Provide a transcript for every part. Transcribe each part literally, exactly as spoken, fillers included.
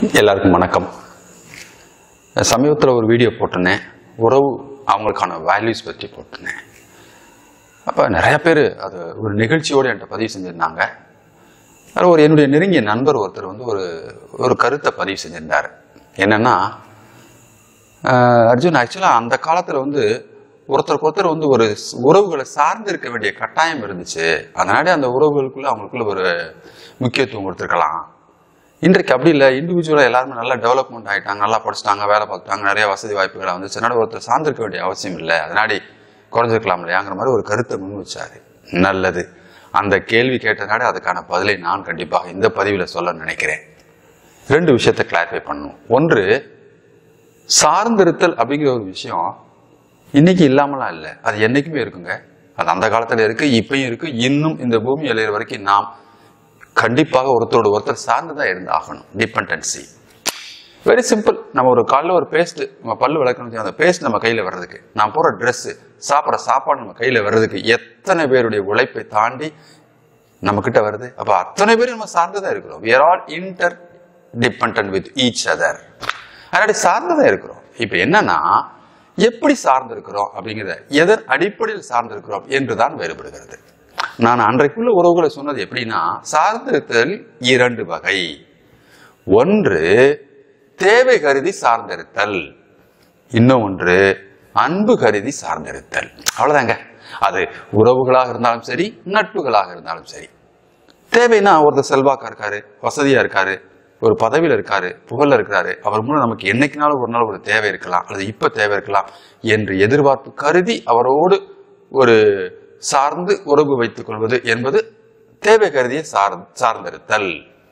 எல்லாருக்கும் வணக்கம். சமீபத்தில் ஒரு வீடியோ போட்டிருந்தேன், உறவு அவங்களுக்கான வேல்யூஸ் பற்றி போட்டிருந்தேன். அப்போ நிறைய பேர் அது ஒரு நிகழ்ச்சியோடு என்கிட்ட பதிவு செஞ்சுருந்தாங்க. அது ஒரு என்னுடைய நெருங்கிய நண்பர் ஒருத்தர் வந்து ஒரு ஒரு கருத்தை பதிவு செஞ்சுருந்தார். என்னென்னா, அர்ஜுன் ஆக்சுவலாக அந்த காலத்தில் வந்து ஒருத்தருக்கு ஒருத்தர் வந்து ஒரு உறவுகளை சார்ந்து இருக்க வேண்டிய கட்டாயம் இருந்துச்சு. அதனால அந்த உறவுகளுக்குள்ள அவங்களுக்குள்ள ஒரு முக்கியத்துவம் கொடுத்துருக்கலாம். இன்றைக்கு அப்படி இல்லை. இண்டிவிஜுவலாக எல்லாருமே நல்லா டெவலப்மெண்ட் ஆகிட்டாங்க, நல்லா படிச்சுட்டாங்க, வேலை பார்த்துட்டாங்க, நிறைய வசதி வாய்ப்புகளை வந்துச்சு. அதனால ஒருத்தர் சார்ந்திருக்க வேண்டிய அவசியம் இல்லை, அதனாடி குறைஞ்சிருக்கலாம் இல்லையாங்கிற மாதிரி ஒரு கருத்தை முன் வச்சாரு. நல்லது. அந்த கேள்வி கேட்டதுனால அதுக்கான பதிலை நான் கண்டிப்பாக இந்த பதிவில் சொல்ல நினைக்கிறேன். ரெண்டு விஷயத்தை கிளாரிஃபை பண்ணணும். ஒன்று, சார்ந்திருத்தல் அப்படிங்கிற ஒரு விஷயம் இன்னைக்கு இல்லாமலாம் இல்லை, அது என்னைக்குமே இருக்குங்க. அது அந்த காலத்துல இருக்கு, இப்பயும் இருக்கு, இன்னும் இந்த பூமி எழுகிற வரைக்கும் நாம் கண்டிப்பாக ஒருத்தரோட ஒருத்தர் சார்ந்துதான் இருந்து ஆகணும். Dependency very simple. நம்ம ஒரு காலைல ஒரு பேஸ்ட் நம்ம பல்லு விளக்கணும், அந்த பேஸ்ட் நம்ம கையில வர்றதுக்கு, நான் போற ட்ரெஸ், சாப்பிட்ற சாப்பாடு நம்ம கையில வர்றதுக்கு எத்தனை பேருடைய உழைப்பை தாண்டி நம்ம கிட்ட வருது. அப்ப அத்தனை பேரும் நம்ம சார்ந்துதான் இருக்கிறோம். we are all interdependent with each other. அதனால சார்ந்துதான் இருக்கிறோம். இப்ப என்னன்னா, எப்படி சார்ந்திருக்கிறோம் அப்படிங்கிறத, எதன் அடிப்படையில் சார்ந்திருக்கிறோம் என்றுதான் வேறுபடுகிறது. நான் அன்றைக்குள்ள உறவுகளை சொன்னது எப்படின்னா, சார்ந்திருத்தல் இரண்டு வகை. ஒன்று தேவை கருதி சார்ந்திருத்தல், இன்னொன்று அன்பு கருதி சார்ந்திருத்தல். அவ்வளவுதாங்க. அது உறவுகளாக இருந்தாலும் சரி, நட்புகளாக இருந்தாலும் சரி. தேவைன்னா ஒருத்தர் செல்வாக்கா இருக்காரு, வசதியா இருக்காரு, ஒரு பதவியில் இருக்காரு, புகழ்ல இருக்கிறாரு, அவர் மூலம் நமக்கு என்னைக்குனாலும் ஒரு நாள் ஒரு தேவை இருக்கலாம், அல்லது இப்ப தேவை இருக்கலாம் என்று எதிர்பார்ப்பு கருதி அவரோடு ஒரு சார்ந்து உறவு வைத்துக் கொள்வது என்பது தேவை கருதியை சார் சார்ந்திருத்தல்.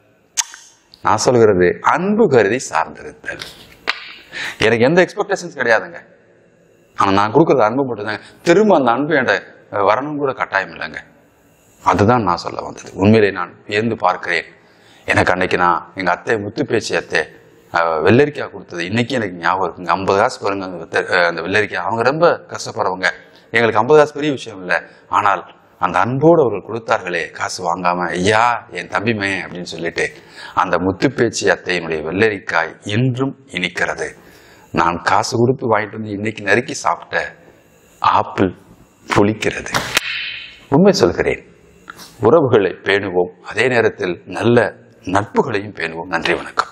நான் சொல்கிறது அன்பு கருதி சார்ந்திருத்தல். எனக்கு எந்த எக்ஸ்பெக்டேஷன்ஸ் கிடையாதுங்க, ஆனா நான் கொடுக்கறது அன்பு மட்டும்தாங்க. திரும்ப அந்த அன்பு என்கிட்ட வரணும் கூட கட்டாயம் இல்லைங்க. அதுதான் நான் சொல்ல வந்தது. உண்மையிலே நான் வியந்து பார்க்கிறேன். எனக்கு அன்னைக்கு நான் எங்க அத்தை முத்து பேச்சு அத்தை வெள்ளரிக்காய் கொடுத்தது இன்னைக்கு எனக்கு ஞாபகம் இருக்குங்க. ஐம்பது காசு பாருங்க அந்த வெள்ளரிக்காய். அவங்க ரொம்ப கஷ்டப்படுறவங்க. எங்களுக்கு ஐம்பது காசு பெரிய விஷயம் இல்லை, ஆனால் அந்த அன்போடு அவர்கள் கொடுத்தார்களே, காசு வாங்காம, ஐயா என் தம்பிமே அப்படின்னு சொல்லிட்டு, அந்த முத்து பேச்சு அத்தையினுடைய வெள்ளரிக்காய் இன்றும் இனிக்கிறது. நான் காசு கொடுத்து வாங்கிட்டு வந்து இன்னைக்கு நறுக்கி சாப்பிட்ட ஆப்பிள் புளிக்கிறது. உண்மை சொல்கிறேன். உறவுகளை பேணுவோம், அதே நேரத்தில் நல்ல நட்புகளையும் பேணுவோம். நன்றி, வணக்கம்.